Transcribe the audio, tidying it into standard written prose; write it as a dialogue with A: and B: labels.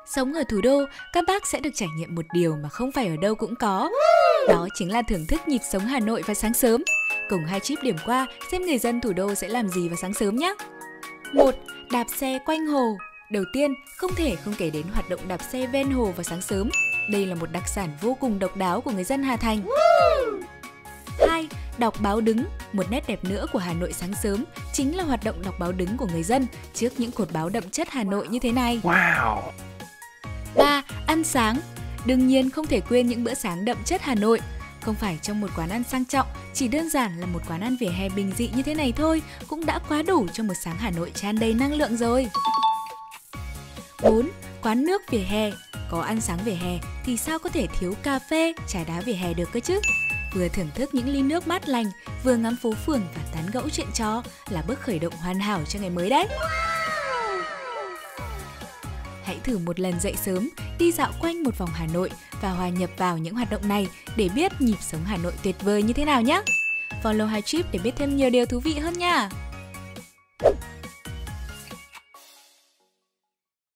A: Sống ở thủ đô, các bác sẽ được trải nghiệm một điều mà không phải ở đâu cũng có. Đó chính là thưởng thức nhịp sống Hà Nội vào sáng sớm. Cùng hai trip điểm qua xem người dân thủ đô sẽ làm gì vào sáng sớm nhé. 1. Đạp xe quanh hồ. Đầu tiên, không thể không kể đến hoạt động đạp xe ven hồ vào sáng sớm. Đây là một đặc sản vô cùng độc đáo của người dân Hà Thành. 2. Đọc báo đứng. Một nét đẹp nữa của Hà Nội sáng sớm chính là hoạt động đọc báo đứng của người dân trước những cột báo đậm chất Hà Nội như thế này.
B: Wow.
A: 3. Ăn sáng. Đương nhiên không thể quên những bữa sáng đậm chất Hà Nội. Không phải trong một quán ăn sang trọng, chỉ đơn giản là một quán ăn vỉa hè bình dị như thế này thôi cũng đã quá đủ cho một sáng Hà Nội tràn đầy năng lượng rồi. 4. Quán nước vỉa hè. Có ăn sáng vỉa hè thì sao có thể thiếu cà phê, trà đá vỉa hè được cơ chứ? Vừa thưởng thức những ly nước mát lành, vừa ngắm phố phường và tán gẫu chuyện trò là bước khởi động hoàn hảo cho ngày mới đấy. Hãy thử một lần dậy sớm, đi dạo quanh một vòng Hà Nội và hòa nhập vào những hoạt động này để biết nhịp sống Hà Nội tuyệt vời như thế nào nhé. Follow hai trip để biết thêm nhiều điều thú vị hơn nha!